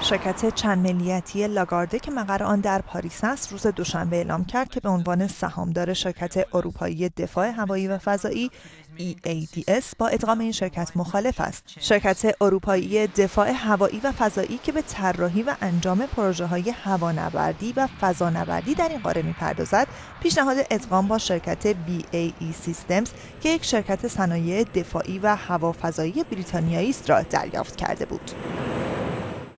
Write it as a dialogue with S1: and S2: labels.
S1: شرکت چند ملیتی لاگارده که مقر آن در پاریس است، روز دوشنبه اعلام کرد که به عنوان سهامدار شرکت اروپایی دفاع هوایی و فضایی EADS با ادغام این شرکت مخالف است. شرکت اروپایی دفاع هوایی و فضایی که به طراحی و انجام پروژه‌های هوانوردی و فضانوردی در این قاره می‌پردازد، پیشنهاد ادغام با شرکت BAE Systems که یک شرکت صنایع دفاعی و هوافضایی بریتانیایی است را دریافت کرده بود.